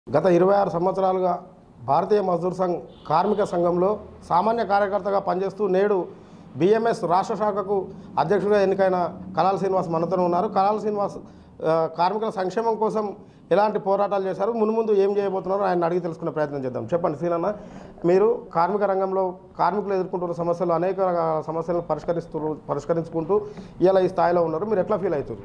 గత 26 సంవత్సరాలుగా భారతీయ మజ్దూర్ సంఘ్ కార్మిక సంఘంలో సామాన్య కార్యకర్తగా పనిచేస్తూ నేడు బీఎంఎస్ రాష్ట్ర శాఖకు అధ్యక్షుడిగా ఎన్నికైన కలాల్ శ్రీనివాస్ మనతో ఉన్నారు. కలాల్ శ్రీనివాస్ కార్మికుల సంక్షేమం కోసం ఎలాంటి పోరాటాలు చేశారు, మున్ముందు ఏం చేయబోతున్నారో ఆయన అడిగి తెలుసుకునే ప్రయత్నం చేద్దాం. చెప్పండి శ్రీనన్న, మీరు కార్మిక రంగంలో కార్మికులు ఎదుర్కొంటున్న సమస్యలు అనేక సమస్యలను పరిష్కరించుకుంటూ ఇలా ఈ స్థాయిలో ఉన్నారు. మీరు ఎట్లా ఫీల్ అవుతారు?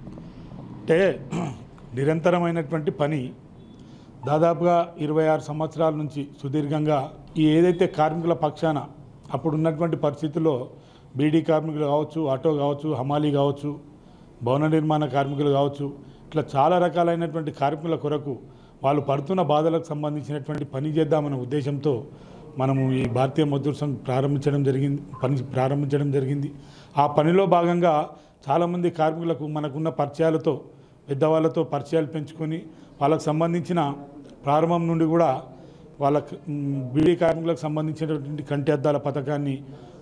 అంటే నిరంతరమైనటువంటి పని దాదాపుగా 26 సంవత్సరాల నుంచి సుదీర్ఘంగా ఈ ఏదైతే కార్మికుల పక్షాన అప్పుడు ఉన్నటువంటి పరిస్థితుల్లో బీడీ కార్మికులు కావచ్చు, ఆటో కావచ్చు, హమాలీ కావచ్చు, భవన నిర్మాణ కార్మికులు కావచ్చు, ఇట్లా చాలా రకాలైనటువంటి కార్మికుల కొరకు వాళ్ళు పడుతున్న బాధలకు సంబంధించినటువంటి పని చేద్దామనే ఉద్దేశంతో మనము ఈ భారతీయ మజ్దూర్ సంఘ్ ప్రారంభించడం జరిగింది. ఆ పనిలో భాగంగా చాలామంది కార్మికులకు మనకున్న పరిచయాలతో పెద్దవాళ్ళతో పరిచయాలు పెంచుకొని వాళ్ళకు సంబంధించిన ప్రారంభం నుండి కూడా వాళ్ళకు బీడీ కార్మికులకు సంబంధించినటువంటి కంటి అద్దాల పథకాన్ని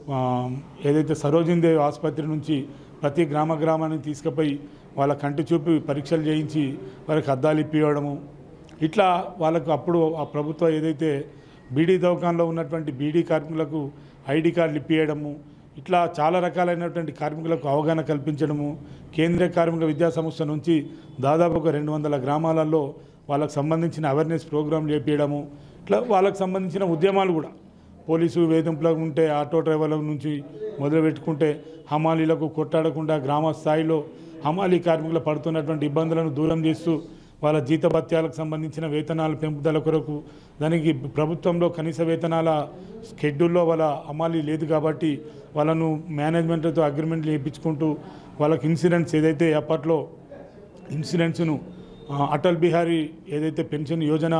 ఏదైతే సరోజినీ దేవి ఆసుపత్రి నుంచి ప్రతి గ్రామానికి తీసుకుపోయి వాళ్ళ కంటి చూపి పరీక్షలు చేయించి వాళ్ళకి అద్దాలు ఇప్పివ్వడము, ఇట్లా వాళ్ళకు అప్పుడు ఆ ప్రభుత్వం ఏదైతే బీడీ దవాఖానలో ఉన్నటువంటి బీడీ కార్మికులకు ఐడి కార్డులు ఇప్పియడము, ఇట్లా చాలా రకాలైనటువంటి కార్మికులకు అవగాహన కల్పించడము, కేంద్రీయ కార్మిక విద్యా సంస్థ నుంచి దాదాపుగా 200 గ్రామాలలో వాళ్ళకు సంబంధించిన అవేర్నెస్ ప్రోగ్రాంలు చేపించడము, ఇట్లా వాళ్ళకు సంబంధించిన ఉద్యమాలు కూడా పోలీసు వేధింపులకు ఉంటే ఆటో డ్రైవర్ల నుంచి మొదలుపెట్టుకుంటే హమాలీలకు కొట్టాడకుండా గ్రామ స్థాయిలో హమాలీ కార్మికులు పడుతున్నటువంటి ఇబ్బందులను దూరం చేస్తూ వాళ్ళ జీతభత్యాలకు సంబంధించిన వేతనాల పెంపుదల కొరకు దానికి ప్రభుత్వంలో కనీస వేతనాల షెడ్యూల్లో వాళ్ళ అమలు లేదు కాబట్టి వాళ్ళను మేనేజ్మెంట్తో అగ్రిమెంట్లు చేయించుకుంటూ వాళ్ళకి ఇన్సూరెన్స్ ఏదైతే అప్పట్లో ఇన్సూరెన్స్ను అటల్ బిహారీ ఏదైతే పెన్షన్ యోజన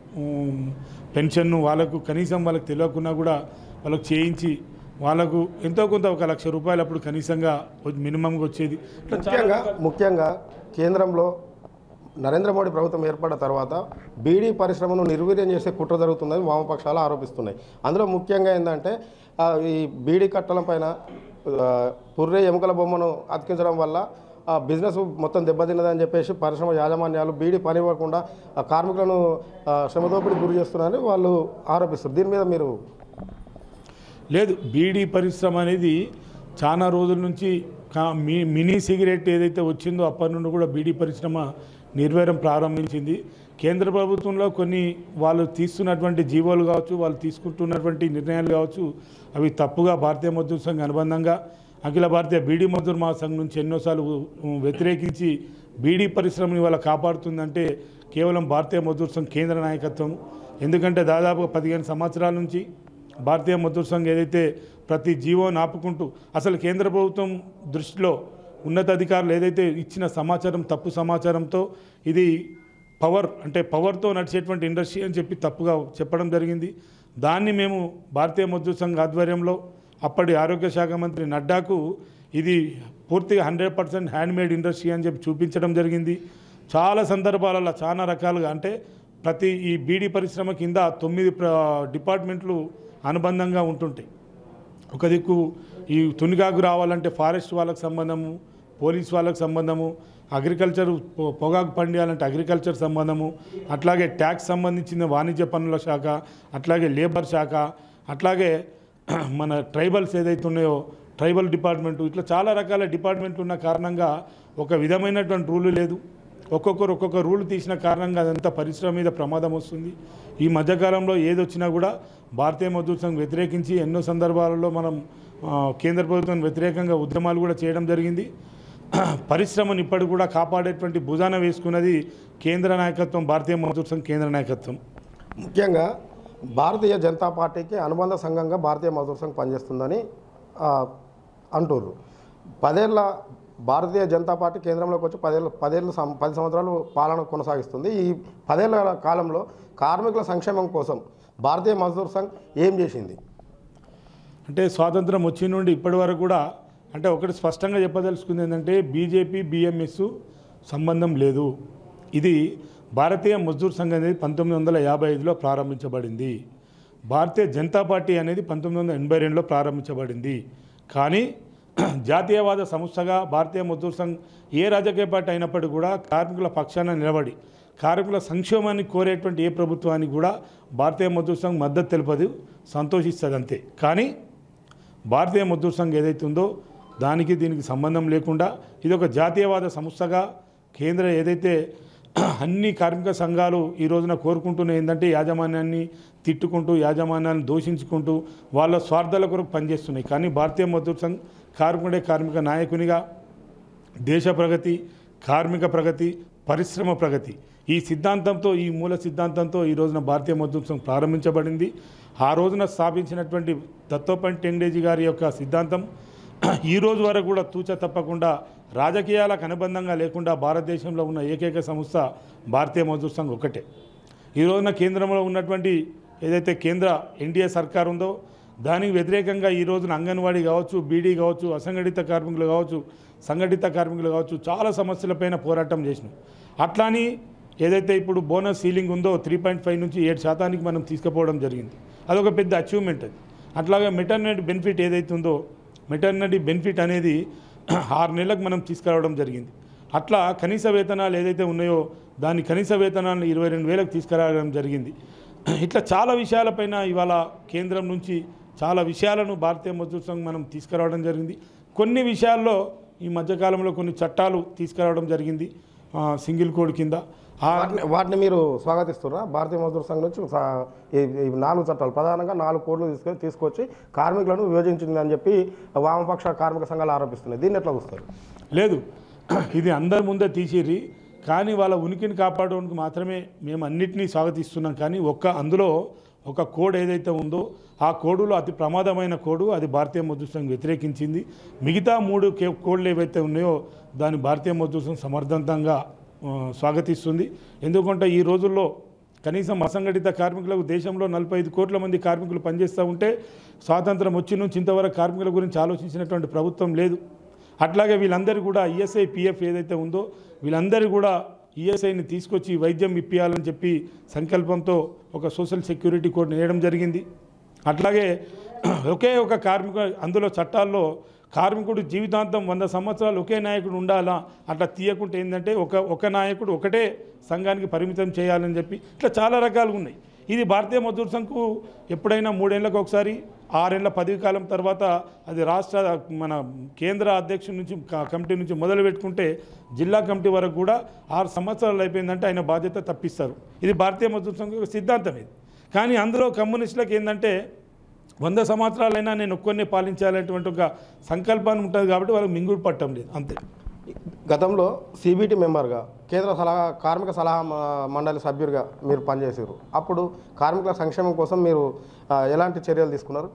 పెన్షన్ను వాళ్ళకు కనీసం వాళ్ళకి తెలియకున్నా కూడా వాళ్ళకు చేయించి వాళ్ళకు ఎంతో కొంత 1 లక్ష రూపాయలు అప్పుడు కనీసంగా మినిమంగా వచ్చేది. ముఖ్యంగా కేంద్రంలో నరేంద్ర మోడీ ప్రభుత్వం ఏర్పడిన తర్వాత బీడీ పరిశ్రమను నిర్వీర్యం చేసే కుట్ర జరుగుతుందని వామపక్షాలు ఆరోపిస్తున్నాయి. అందులో ముఖ్యంగా ఏంటంటే ఈ బీడీ కట్టల పైన పుర్రె ఎముకల బొమ్మను అతికించడం వల్ల బిజినెస్ మొత్తం దెబ్బతిన్నదని చెప్పేసి పరిశ్రమ యాజమాన్యాలు బీడీ పని ఇవ్వకుండా కార్మికులను శ్రమదోపిడికి గురి చేస్తున్నారని వాళ్ళు ఆరోపిస్తారు. దీని మీద మీరు? లేదు, బీడీ పరిశ్రమ అనేది చాలా రోజుల నుంచి మినీ సిగరెట్ ఏదైతే వచ్చిందో అప్పటి నుండి కూడా బీడీ పరిశ్రమ నిర్వీర్యం ప్రారంభించింది. కేంద్ర ప్రభుత్వంలో కొన్ని వాళ్ళు తీస్తున్నటువంటి జీవోలు కావచ్చు, వాళ్ళు తీసుకుంటున్నటువంటి నిర్ణయాలు కావచ్చు, అవి తప్పుగా భారతీయ మజ్దూర్ సంఘ్ అనుబంధంగా అఖిల భారతీయ బీడీ మజ్దూర్ మహాసంఘ్ నుంచి ఎన్నోసార్లు వ్యతిరేకించి బీడీ పరిశ్రమని వాళ్ళ కాపాడుతుందంటే కేవలం భారతీయ మజ్దూర్ సంఘ్ కేంద్ర నాయకత్వం. ఎందుకంటే దాదాపుగా 15 సంవత్సరాల నుంచి భారతీయ మజ్దూర్ సంఘ్ ఏదైతే ప్రతి జీవోని ఆపుకుంటూ అసలు కేంద్ర ప్రభుత్వం దృష్టిలో ఉన్నతాధికారులు ఏదైతే ఇచ్చిన సమాచారం తప్పు సమాచారంతో ఇది పవర్తో నడిచేటువంటి ఇండస్ట్రీ అని చెప్పి తప్పుగా చెప్పడం జరిగింది. దాన్ని మేము భారతీయ మజ్దూర్ సంఘ్ ఆధ్వర్యంలో అప్పటి ఆరోగ్య శాఖ మంత్రి నడ్డాకు ఇది పూర్తిగా 100% హ్యాండ్మేడ్ ఇండస్ట్రీ అని చెప్పి చూపించడం జరిగింది. చాలా సందర్భాలలో చాలా రకాలుగా అంటే ప్రతి ఈ బీడీ పరిశ్రమ కింద 9 డిపార్ట్మెంట్లు అనుబంధంగా ఉంటుంటాయి. ఒక దిక్కు ఈ తునిగాకు రావాలంటే ఫారెస్ట్ వాళ్ళకి సంబంధము, పోలీస్ వాళ్ళకి సంబంధము, అగ్రికల్చర్ పొగాకు పండియాలంటే అగ్రికల్చర్ సంబంధము, అట్లాగే ట్యాక్స్ సంబంధించిన వాణిజ్య పన్నుల శాఖ, అట్లాగే లేబర్ శాఖ, అట్లాగే మన ట్రైబల్స్ ఏదైతే ఉన్నాయో ట్రైబల్ డిపార్ట్మెంటు, ఇట్లా చాలా రకాల డిపార్ట్మెంట్లు ఉన్న కారణంగా ఒక విధమైనటువంటి రూలు లేదు. ఒక్కొక్కరు ఒక్కొక్క రూల్ తీసిన కారణంగా అదంతా పరిశ్రమ మీద ప్రమాదం వస్తుంది. ఈ మధ్యకాలంలో ఏదొచ్చినా కూడా భారతీయ మజ్దూర్ సంఘ్ వ్యతిరేకించి ఎన్నో సందర్భాలలో మనం కేంద్ర ప్రభుత్వం వ్యతిరేకంగా ఉద్యమాలు కూడా చేయడం జరిగింది. పరిశ్రమను ఇప్పటికి కూడా కాపాడేటువంటి భుజాన వేసుకున్నది కేంద్ర నాయకత్వం, భారతీయ మజ్దూర్ సంఘ్ కేంద్ర నాయకత్వం. ముఖ్యంగా భారతీయ జనతా పార్టీకి అనుబంధ సంఘంగా భారతీయ మజ్దూర్ సంఘ్ పనిచేస్తుందని అంటుర్రు. 10 ఏళ్ళ భారతీయ జనతా పార్టీ కేంద్రంలోకి వచ్చి 10 సంవత్సరాలు పాలన కొనసాగిస్తుంది. ఈ 10 ఏళ్ళ కాలంలో కార్మికుల సంక్షేమం కోసం భారతీయ మజ్దూర్ సంఘ్ ఏం చేసింది? అంటే స్వాతంత్రం వచ్చిన నుండి ఇప్పటి వరకు కూడా అంటే ఒకటి స్పష్టంగా చెప్పదలుచుకుంది ఏంటంటే బీజేపీ బీఎంఎస్ సంబంధం లేదు. ఇది భారతీయ మజ్దూర్ సంఘ్ అనేది 1955లో ప్రారంభించబడింది. భారతీయ జనతా పార్టీ అనేది 1982లో ప్రారంభించబడింది. కానీ జాతీయవాద సంస్థగా భారతీయ మజ్దూర్ సంఘ్ ఏ రాజకీయ పార్టీ అయినప్పటికీ కూడా కార్మికుల పక్షాన నిలబడి కార్మికుల సంక్షేమాన్ని కోరేటువంటి ఏ ప్రభుత్వానికి కూడా భారతీయ మజ్దూర్ సంఘ్ మద్దతు తెలుపదు, సంతోషిస్తుంది అంతే. కానీ భారతీయ మజ్దూర్ సంఘ్ ఏదైతే ఉందో దానికి దీనికి సంబంధం లేకుండా ఇది ఒక జాతీయవాద సంస్థగా కేంద్ర ఏదైతే అన్ని కార్మిక సంఘాలు ఈ రోజున కోరుకుంటున్న ఏంటంటే యాజమాన్యాన్ని తిట్టుకుంటూ యాజమాన్యాన్ని దూషించుకుంటూ వాళ్ళ స్వార్థాల కొరకు పనిచేస్తున్నాయి. కానీ భారతీయ మజ్దూర్ సంఘ్ కార్మిక నాయకునిగా దేశ ప్రగతి, కార్మిక ప్రగతి, పరిశ్రమ ప్రగతి ఈ సిద్ధాంతంతో, ఈ మూల సిద్ధాంతంతో ఈ రోజున భారతీయ మజ్దూర్ సంఘ్ ప్రారంభించబడింది. ఆ రోజున స్థాపించినటువంటి దత్తోపంత్ టెంగ్డేజీ గారి యొక్క సిద్ధాంతం ఈ రోజు వరకు కూడా తూచ తప్పకుండా రాజకీయాలకు అనుబంధంగా లేకుండా భారతదేశంలో ఉన్న ఏకైక సంస్థ భారతీయ మజ్దూర్ సంఘ్ ఒకటే. ఈ రోజున కేంద్రంలో ఉన్నటువంటి ఏదైతే కేంద్ర ఎన్డీఏ సర్కార్ ఉందో దానికి వ్యతిరేకంగా ఈ రోజున అంగన్వాడీ కావచ్చు, బీడీ కావచ్చు, అసంఘటిత కార్మికులు కావచ్చు, సంఘటిత కార్మికులు కావచ్చు చాలా సమస్యలపైన పోరాటం చేసినాం. అట్లాని ఏదైతే ఇప్పుడు బోనస్ సీలింగ్ ఉందో 3.5 నుంచి 7% మనం తీసుకుపోవడం జరిగింది. అదొక పెద్ద అచీవ్మెంట్ అది. అట్లాగే మెటర్నిటీ బెనిఫిట్ ఏదైతే ఉందో మెటర్నిటీ బెనిఫిట్ అనేది 6 నెలలకు మనం తీసుకురావడం జరిగింది. అట్లా కనీస వేతనాలు ఏదైతే ఉన్నాయో దాని కనీస వేతనాలను 22,000కు తీసుకురావడం జరిగింది. ఇట్లా చాలా విషయాలపైన ఇవాళ కేంద్రం నుంచి చాలా విషయాలను భారతీయ మజ్దూర్ సంఘ్ మనం తీసుకురావడం జరిగింది. కొన్ని విషయాల్లో ఈ మధ్యకాలంలో కొన్ని చట్టాలు తీసుకురావడం జరిగింది సింగిల్ కోడ్ కింద. వాటిని మీరు స్వాగతిస్తున్నారా? భారతీయ మజ్దూర్ సంఘ్ నుంచి ఈ 4 చట్టాలు ప్రధానంగా 4 కోడ్లు తీసుకొచ్చి కార్మికులను విభజించిందని చెప్పి వామపక్ష కార్మిక సంఘాలు ఆరోపిస్తున్నాయి. దీన్ని ఎట్లా చూస్తారు? లేదు, ఇది అందరి ముందే తీసిర్రి, కానీ వాళ్ళ ఉనికిని కాపాడడానికి మాత్రమే మేము అన్నిటినీ స్వాగతిస్తున్నాం. కానీ అందులో ఒక కోడ్ ఏదైతే ఉందో ఆ కోడులో అతి ప్రమాదమైన కోడు అది భారతీయ మజ్దూర్ సంఘ్ వ్యతిరేకించింది. మిగతా 3 కోడ్లు ఏవైతే ఉన్నాయో దాన్ని భారతీయ మజ్దూర్ సంఘ్ సమర్థవంతంగా స్వాగతిస్తుంది. ఎందుకంటే ఈ రోజుల్లో కనీసం అసంఘటిత కార్మికులకు దేశంలో 45 కోట్ల మంది కార్మికులు పనిచేస్తూ ఉంటే స్వాతంత్రం వచ్చి నుంచి ఇంతవరకు కార్మికుల గురించి ఆలోచించినటువంటి ప్రభుత్వం లేదు. అట్లాగే వీళ్ళందరూ కూడా ఈఎస్ఐ పిఎఫ్ ఏదైతే ఉందో వీళ్ళందరూ కూడా ఈఎస్ఐని తీసుకొచ్చి వైద్యం ఇప్పియాలని చెప్పి సంకల్పంతో ఒక సోషల్ సెక్యూరిటీ కోడ్ వేయడం జరిగింది. అట్లాగే ఒకే ఒక కార్మిక అందులో చట్టాల్లో కార్మికుడు జీవితాంతం 100 సంవత్సరాలు ఒకే నాయకుడు ఉండాలా, అట్లా తీయకుంటే ఏంటంటే ఒక నాయకుడు ఒకటే సంఘానికి పరిమితం చేయాలని చెప్పి ఇట్లా చాలా రకాలుగా ఉన్నాయి. ఇది భారతీయ మజ్దూర్ సంఘ్కు ఎప్పుడైనా 3 ఏళ్ళకు ఒకసారి 6 ఏళ్ళ పదవి కాలం తర్వాత అది రాష్ట్ర మన కేంద్ర అధ్యక్షుడి నుంచి కమిటీ నుంచి మొదలు పెట్టుకుంటే జిల్లా కమిటీ వరకు కూడా 6 సంవత్సరాలు అయిపోయిందంటే ఆయన బాధ్యత తప్పిస్తారు. ఇది భారతీయ మజ్దూర్ సంఘ్ యొక్క సిద్ధాంతం ఇది. కానీ అందులో కమ్యూనిస్టులకు ఏంటంటే 100 సంవత్సరాలైనా నేను ఒక్కొన్నే పాలించాలనేటువంటి ఒక సంకల్పాన్ని ఉంటుంది కాబట్టి వాళ్ళకి మింగుడు పట్టడం లేదు అంతే. గతంలో సిబిటి మెంబర్గా కేంద్ర కార్మిక సలహా మండలి సభ్యుడిగా మీరు పనిచేసారు. అప్పుడు కార్మికుల సంక్షేమం కోసం మీరు ఎలాంటి చర్యలు తీసుకున్నారు?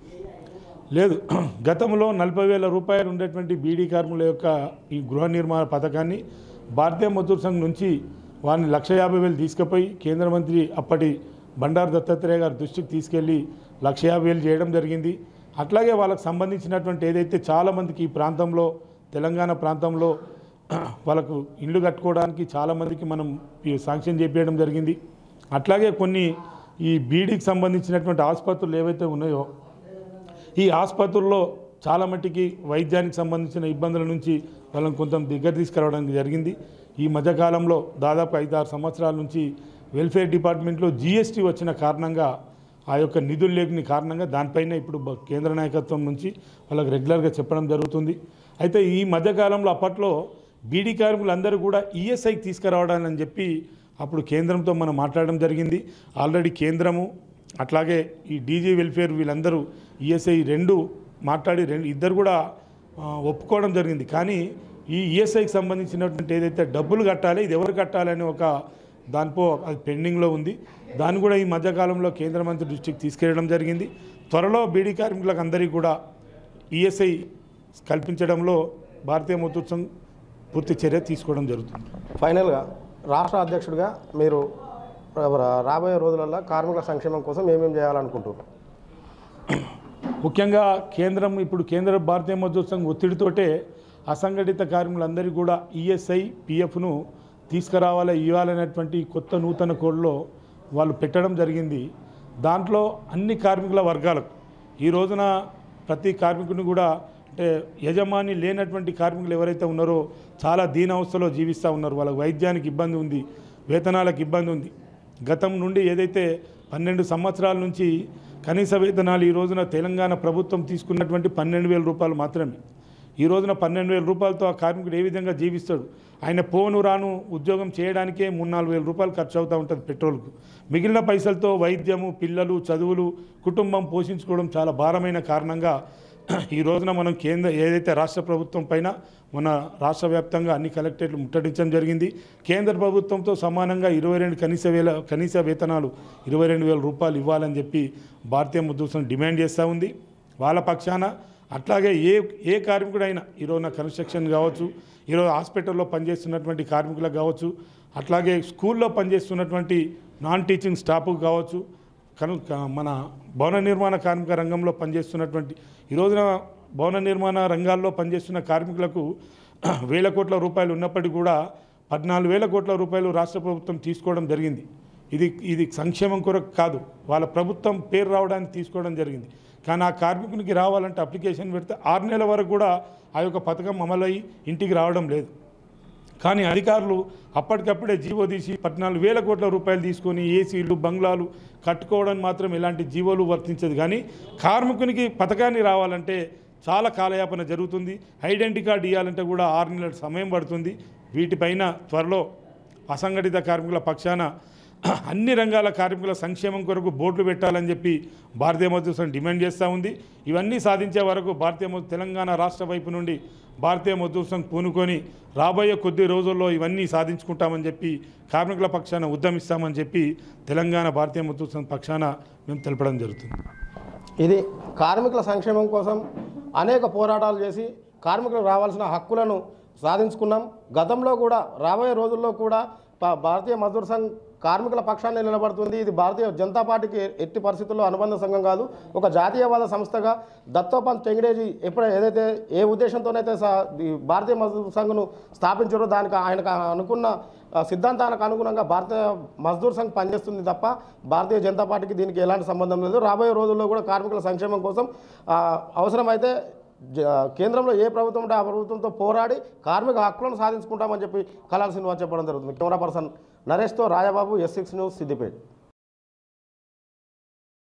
లేదు, గతంలో 40,000 రూపాయలు ఉండేటువంటి బీడీ కార్మికుల యొక్క ఈ గృహ నిర్మాణ పథకాన్ని భారతీయ మజ్దూర్ సంఘ్ నుంచి వారిని 1,50,000 తీసుకుపోయి కేంద్ర మంత్రి అప్పటి బండారు దత్తాత్రేయ గారి దృష్టికి తీసుకెళ్ళి 1,50,000 చేయడం జరిగింది. అట్లాగే వాళ్ళకు సంబంధించినటువంటి ఏదైతే చాలామందికి ఈ ప్రాంతంలో తెలంగాణ ప్రాంతంలో వాళ్ళకు ఇల్లు కట్టుకోవడానికి చాలామందికి మనం శాంక్షన్ చేపించడం జరిగింది. అట్లాగే కొన్ని ఈ బీడీకి సంబంధించినటువంటి ఆసుపత్రులు ఏవైతే ఉన్నాయో ఈ ఆసుపత్రుల్లో చాలా మట్టికి వైద్యానికి సంబంధించిన ఇబ్బందుల నుంచి వాళ్ళని కొంత దగ్గర తీసుకురావడానికి జరిగింది. ఈ మధ్యకాలంలో దాదాపు 5-6 సంవత్సరాల నుంచి వెల్ఫేర్ డిపార్ట్మెంట్లో జీఎస్టీ వచ్చిన కారణంగా ఆ యొక్క నిధులు లేని కారణంగా దానిపైన ఇప్పుడు కేంద్ర నాయకత్వం నుంచి వాళ్ళకి రెగ్యులర్గా చెప్పడం జరుగుతుంది. అయితే ఈ మధ్యకాలంలో అప్పట్లో బీడీ కార్మికులందరూ కూడా ఈఎస్ఐకి తీసుకురావడాలని చెప్పి అప్పుడు కేంద్రంతో మనం మాట్లాడడం జరిగింది. ఆల్రెడీ కేంద్రము అట్లాగే ఈ డీజీ వెల్ఫేర్ వీళ్ళందరూ ఈఎస్ఐ మాట్లాడి ఇద్దరు కూడా ఒప్పుకోవడం జరిగింది. కానీ ఈ ఈఎస్ఐకి సంబంధించినటువంటి ఏదైతే డబ్బులు కట్టాలి ఇది ఎవరు కట్టాలని ఒక దానిపో అది పెండింగ్లో ఉంది. దాన్ని కూడా ఈ మధ్యకాలంలో కేంద్ర మంత్రి దృష్టికి తీసుకెళ్ళడం జరిగింది. త్వరలో బీడీ కార్మికులకు అందరికీ కూడా ఈఎస్ఐ కల్పించడంలో భారతీయ మజ్దూర్ సంఘ్ పూర్తి చర్య తీసుకోవడం జరుగుతుంది. ఫైనల్గా రాష్ట్ర అధ్యక్షుడిగా మీరు రాబోయే రోజులలో కార్మికుల సంక్షేమం కోసం ఏమేమి చేయాలనుకుంటున్నారు? ముఖ్యంగా కేంద్ర భారతీయ మజ్దూర్ సంఘ్ ఒత్తిడితోటే అసంఘటిత కార్మికులందరికీ కూడా ఈఎస్ఐ పిఎఫ్ను తీసుకురావాలి ఇవ్వాలనేటువంటి కొత్త నూతన కోడ్లో వాళ్ళు పెట్టడం జరిగింది. దాంట్లో అన్ని కార్మికుల వర్గాలకు ఈ రోజున ప్రతి కార్మికుని కూడా అంటే యజమాని లేనటువంటి కార్మికులు ఎవరైతే ఉన్నారో చాలా దీనావస్థలో జీవిస్తూ ఉన్నారు. వాళ్ళకి వైద్యానికి ఇబ్బంది ఉంది, వేతనాలకు ఇబ్బంది ఉంది. గతం నుండి ఏదైతే 12 సంవత్సరాల నుంచి కనీస వేతనాలు ఈ రోజున తెలంగాణ ప్రభుత్వం తీసుకున్నటువంటి 12,000 రూపాయలు మాత్రమే. ఈ రోజున 12,000 రూపాయలతో ఆ కార్మికుడు ఏ విధంగా జీవిస్తాడు? ఆయన పోను రాను ఉద్యోగం చేయడానికే 3-4 వేల రూపాయలు ఖర్చు అవుతూ ఉంటుంది పెట్రోల్కు. మిగిలిన పైసలతో వైద్యము, పిల్లలు, చదువులు, కుటుంబం పోషించుకోవడం చాలా భారమైన కారణంగా ఈ రోజున మనం ఏదైతే రాష్ట్ర ప్రభుత్వం పైన మన రాష్ట్ర వ్యాప్తంగా అన్ని కలెక్టరేట్లు ముట్టడించడం జరిగింది. కేంద్ర ప్రభుత్వంతో సమానంగా 22 కనీస వేతనాలు 22,000 రూపాయలు ఇవ్వాలని చెప్పి భారతీయ మజ్దూర్ సంఘ్ డిమాండ్ చేస్తూ ఉంది. వాళ్ళ పక్షాన అట్లాగే ఏ కార్మికుడైనా ఈరోజున కన్స్ట్రక్షన్ కావచ్చు, ఈరోజు హాస్పిటల్లో పనిచేస్తున్నటువంటి కార్మికులకు కావచ్చు, అట్లాగే స్కూల్లో పనిచేస్తున్నటువంటి నాన్ టీచింగ్ స్టాఫ్కు కావచ్చు, మన భవన నిర్మాణ కార్మిక రంగంలో పనిచేస్తున్నటువంటి ఈ రోజున భవన నిర్మాణ రంగాల్లో పనిచేస్తున్న కార్మికులకు 1,000 కోట్ల రూపాయలు ఉన్నప్పటికీ కూడా 14,000 కోట్ల రూపాయలు రాష్ట్ర ప్రభుత్వం తీసుకోవడం జరిగింది. ఇది సంక్షేమం కొరకు కాదు, వాళ్ళ ప్రభుత్వం పేరు రావడానికి తీసుకోవడం జరిగింది. కానీ ఆ కార్మికునికి రావాలంటే అప్లికేషన్ పెడితే 6 నెలల వరకు కూడా ఆ యొక్క పథకం అమలయ్యి ఇంటికి రావడం లేదు. కానీ అధికారులు అప్పటికప్పుడే జీవో తీసి 14,000 కోట్ల రూపాయలు తీసుకొని ఏసీలు, బంగ్లాలు కట్టుకోవడం మాత్రం ఎలాంటి జీవోలు వర్తించదు. కానీ కార్మికునికి పథకాన్ని రావాలంటే చాలా కాలయాపన జరుగుతుంది. ఐడెంటిటీ కార్డు ఇవ్వాలంటే కూడా 6 నెలల సమయం పడుతుంది. వీటిపైన త్వరలో అసంఘటిత కార్మికుల పక్షాన అన్ని రంగాల కార్మికుల సంక్షేమం కొరకు బోర్డులు పెట్టాలని చెప్పి భారతీయ మజ్దూర్ సంఘ్ డిమాండ్ చేస్తూ ఉంది. ఇవన్నీ సాధించే వరకు తెలంగాణ రాష్ట్ర వైపు నుండి భారతీయ మజ్దూర్ సంఘ్ పూనుకొని రాబోయే కొద్ది రోజుల్లో ఇవన్నీ సాధించుకుంటామని చెప్పి కార్మికుల పక్షాన ఉద్యమిస్తామని చెప్పి తెలంగాణ భారతీయ మజ్దూర్ సంఘ్ పక్షాన మేము తెలపడం జరుగుతుంది. ఇది కార్మికుల సంక్షేమం కోసం అనేక పోరాటాలు చేసి కార్మికులకు రావాల్సిన హక్కులను సాధించుకున్నాం. గతంలో కూడా రాబోయే రోజుల్లో కూడా భారతీయ మజ్దూర్ సంఘ్ కార్మికుల పక్షాన్ని నిలబడుతుంది. ఇది భారతీయ జనతా పార్టీకి ఎట్టి పరిస్థితుల్లో అనుబంధ సంఘం కాదు, ఒక జాతీయవాద సంస్థగా దత్తోపంత్ టెంగిడేజీ ఏదైతే ఏ ఉద్దేశంతోనైతే భారతీయ మజ్దూర్ సంఘ్ను స్థాపించారో దానికి ఆయనకు అనుకున్న సిద్ధాంతానికి అనుగుణంగా భారతీయ మజ్దూర్ సంఘ్ పనిచేస్తుంది తప్ప భారతీయ జనతా పార్టీకి దీనికి ఎలాంటి సంబంధం లేదు. రాబోయే రోజుల్లో కూడా కార్మికుల సంక్షేమం కోసం అవసరమైతే కేంద్రంలో ఏ ప్రభుత్వం ఉంటే ఆ ప్రభుత్వంతో పోరాడి కార్మిక హక్కులను సాధించుకుంటామని చెప్పి కళాల శ్రీనివాస్ చెప్పడం జరుగుతుంది. కెమెరా పర్సన్ నరేష్తో రాజబాబు, S6 న్యూస్, సిద్దిపేట.